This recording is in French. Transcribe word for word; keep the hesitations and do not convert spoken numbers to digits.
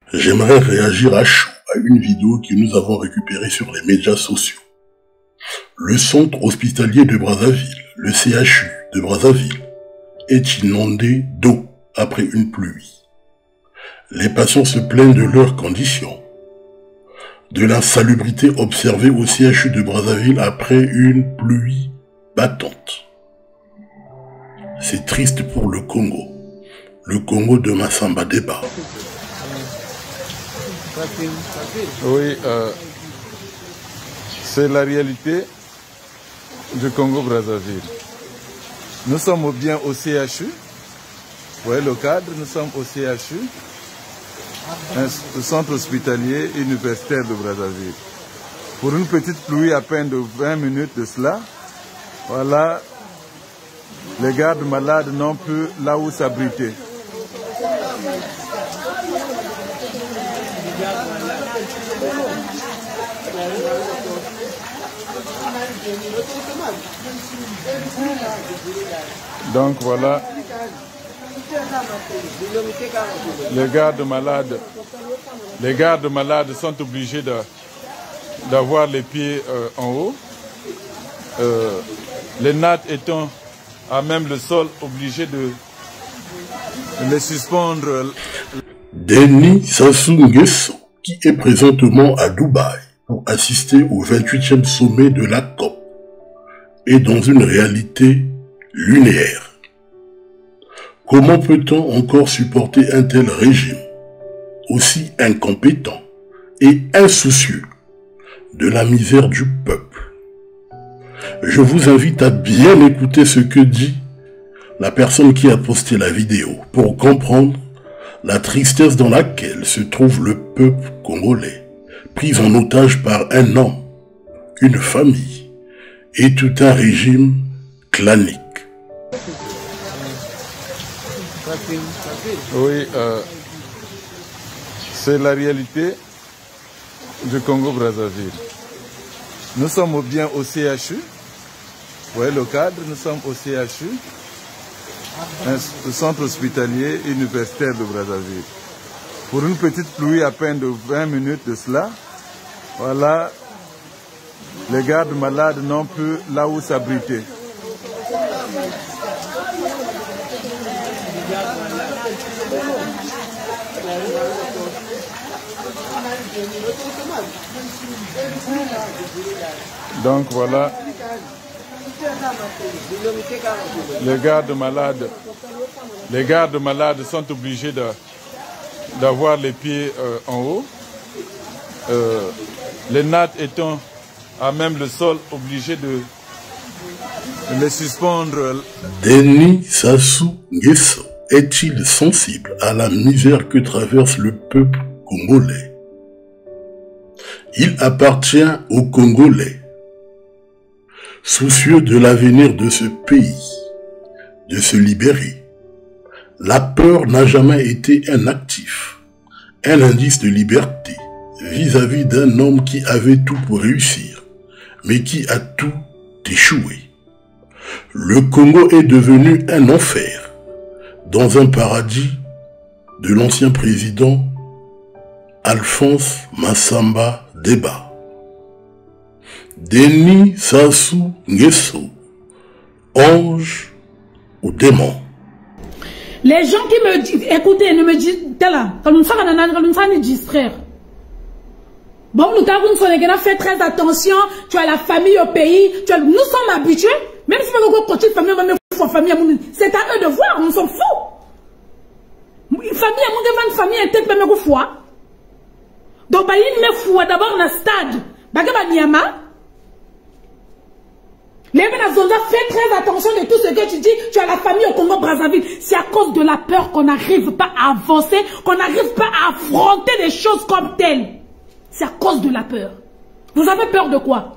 J'aimerais réagir à chaud à une vidéo que nous avons récupérée sur les médias sociaux. Le centre hospitalier de Brazzaville, le C H U de Brazzaville, est inondé d'eau après une pluie. Les patients se plaignent de leurs conditions, de l'insalubrité observée au C H U de Brazzaville après une pluie battante. C'est triste pour le Congo, le Congo de Massamba Deba. Oui, euh, c'est la réalité du Congo-Brazzaville. Nous sommes bien au C H U, oui, le cadre, nous sommes au C H U, le centre hospitalier universitaire de Brazzaville. Pour une petite pluie à peine de vingt minutes de cela, voilà, les gardes malades n'ont plus là où s'abriter. Donc voilà, les gardes malades, les gardes malades sont obligés d'avoir les pieds euh, en haut. Euh, les nattes étant à même le sol, obligés de, de les suspendre. Denis Sassou Nguesso, qui est présentement à Dubaï pour assister au vingt-huitième sommet de la C O P, est dans une réalité lunaire. Comment peut-on encore supporter un tel régime, aussi incompétent et insoucieux de la misère du peuple? Je vous invite à bien écouter ce que dit la personne qui a posté la vidéo pour comprendre la tristesse dans laquelle se trouve le peuple congolais, pris en otage par un homme, une famille et tout un régime clanique. Oui, euh, c'est la réalité du Congo-Brazzaville. Nous sommes bien au C H U, oui, le cadre, nous sommes au C H U, le centre hospitalier universitaire de Brazzaville. Pour une petite pluie à peine de vingt minutes de cela, voilà, les gardes malades n'ont plus là où s'abriter. Donc voilà, les gardes malades, les gardes malades sont obligés d'avoir les pieds euh, en haut. Euh, les nattes étant à même le sol, obligés de, de les suspendre. Denis Sassou Nguesso est-il sensible à la misère que traverse le peuple congolais? Il appartient aux Congolais, soucieux de l'avenir de ce pays, de se libérer. La peur n'a jamais été un actif, un indice de liberté vis-à-vis d'un homme qui avait tout pour réussir, mais qui a tout échoué. Le Congo est devenu un enfer, dans un paradis de l'ancien président Alphonse Massamba Deba. Denis Sassou Nguesso, ange ou démon? Les gens qui me disent, écoutez, ne me disent, t'es là, comme une femme, comme une femme, distraire. Bon, nous avons fait très attention, tu as la famille au pays, tu as, nous sommes habitués, même si nous avons continué famille, famille, c'est à eux de voir, on s'en fout. Une famille, une famille, une tête, même une fois. Donc, il me faut d'abord dans le stade. Bagaba Niama. Les gens fait très attention de tout ce que tu dis. Tu as la famille au Congo-Brazzaville. C'est à cause de la peur qu'on n'arrive pas à avancer, qu'on n'arrive pas à affronter les choses comme telles. C'est à cause de la peur. Vous avez peur de quoi?